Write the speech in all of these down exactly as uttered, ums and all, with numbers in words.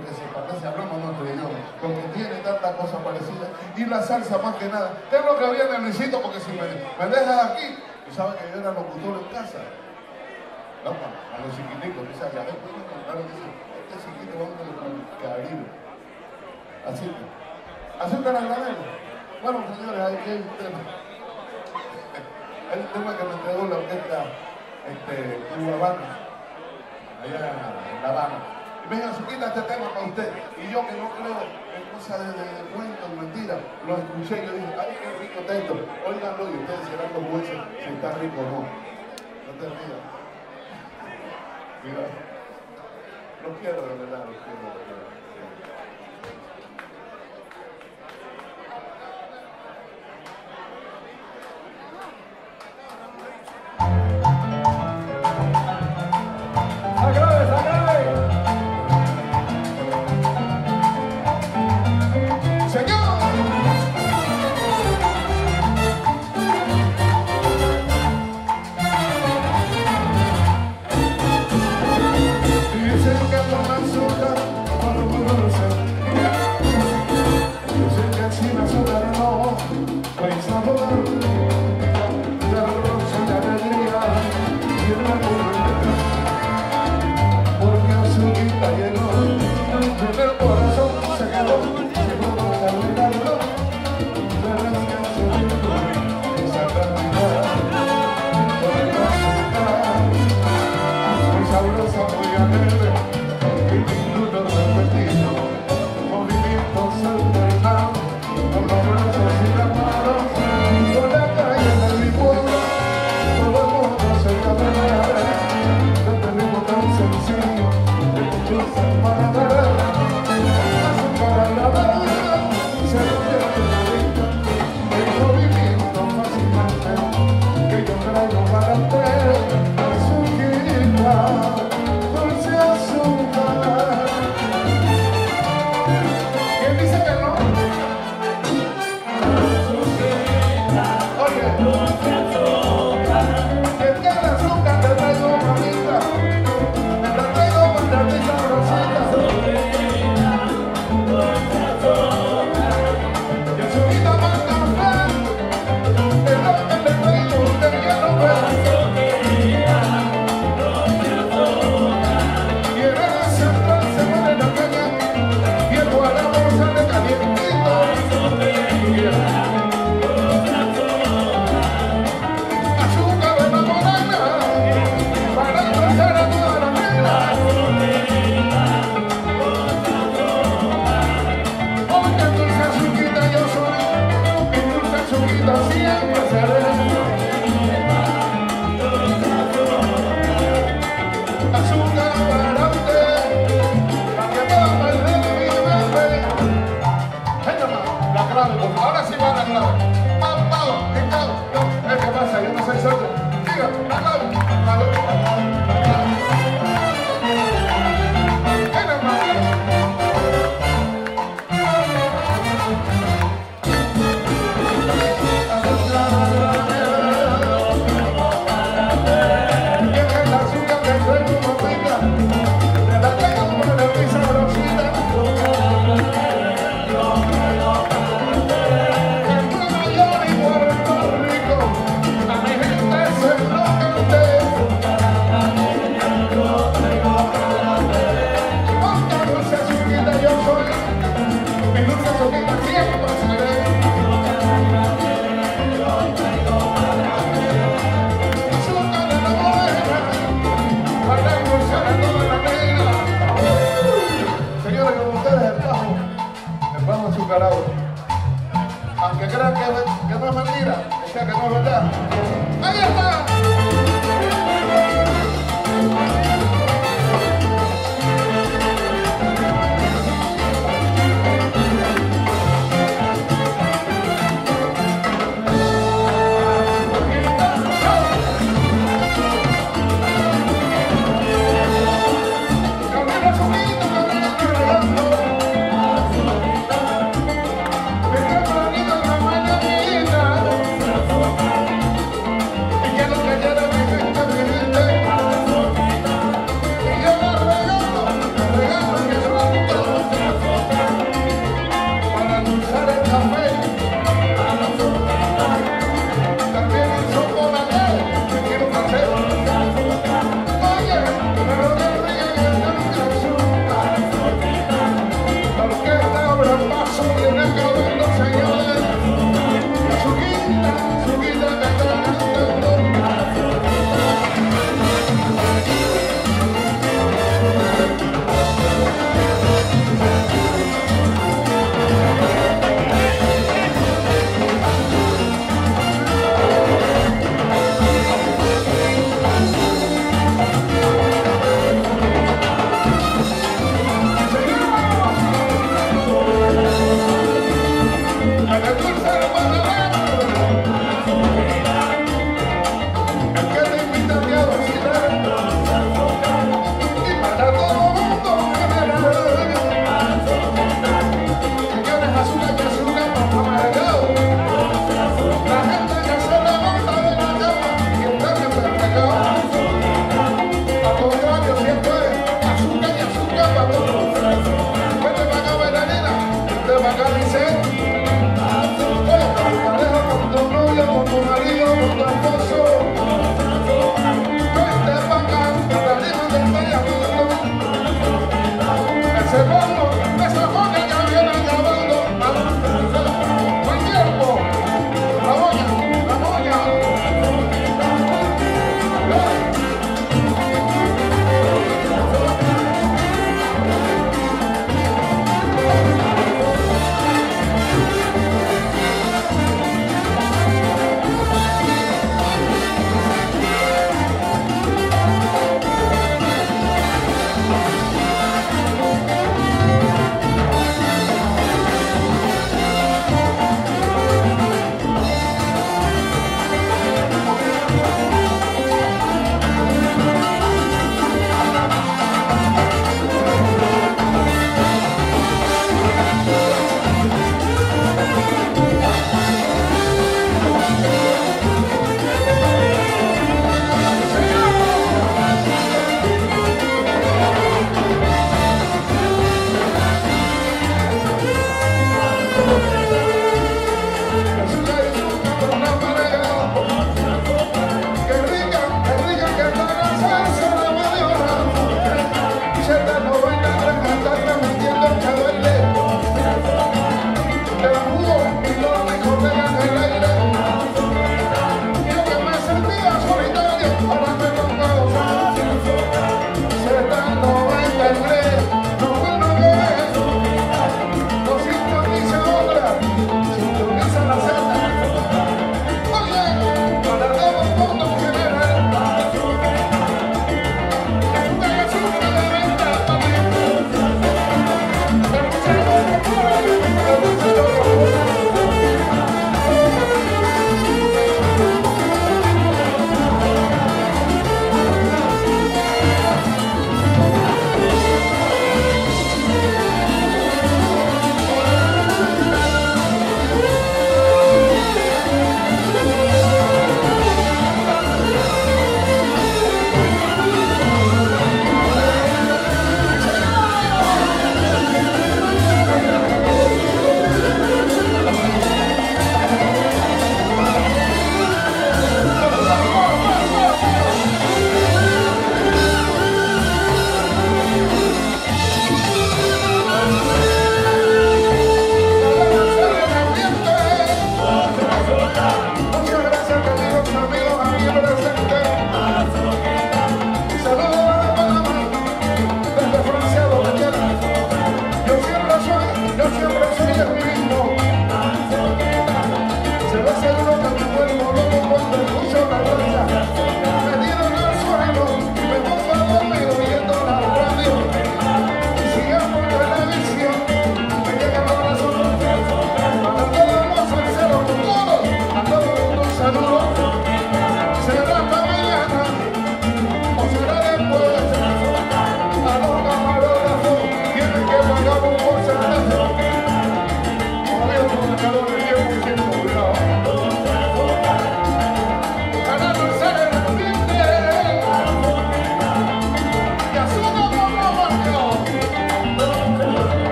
que se parece, hablamos nuestro idioma, porque tiene tantas cosas parecidas. Y la salsa más que nada. ¿Qué es lo que viene, Luisito? Porque si me, me dejas aquí, tú sabes que yo era locutor en casa. No, a los chiquiticos, tú sabes, a ver, pues, claro que sí, este chiquito vamos a el Caribe. Así que, azúcar al granero. Bueno, señores, hay que un tema. El tema que me entregó la orquesta este, Cuba Habana, allá en La Habana. Y venga, Azuquita, este tema para usted. Y yo que no creo en cosas de, de, de cuentos, mentira, lo escuché y yo dije, ay, qué rico está esto. Óiganlo y ustedes serán los jueces si está rico o no. No te rías. Mira, los quiero de verdad, los quiero de verdad. Sabrosa, muy alegre, y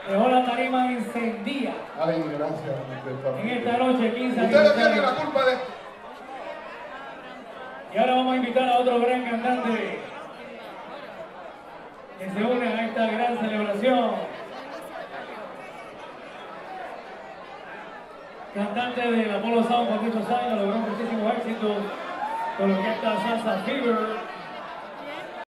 dejó la tarima encendida. Ay, gracias. En esta noche, quince Ustedes tienen la culpa de esto. Y ahora vamos a invitar a otro gran cantante que se une a esta gran celebración. Cantante del Apollo Sound por muchos años, logró muchísimos éxitos con lo que es esta Salsa Fever.